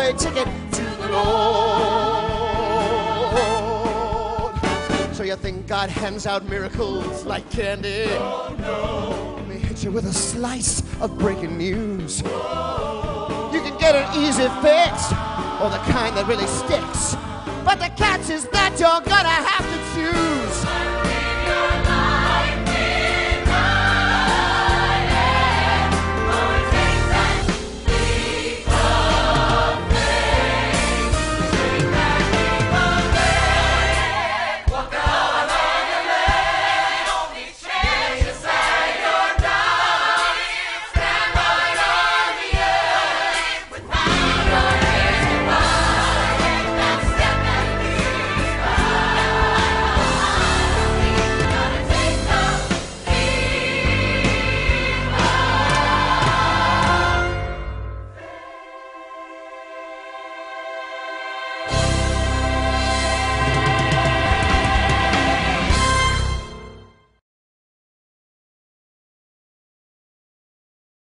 one-way ticket to the Lord. So you think God hands out miracles like candy? Oh, no. Let me hit you with a slice of breaking news. Whoa. You can get an easy fix, or the kind that really sticks. But the catch is that you're gonna have to choose.